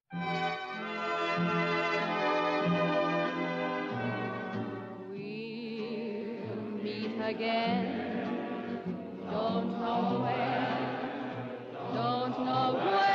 We'll meet again. Don't know where, don't know where.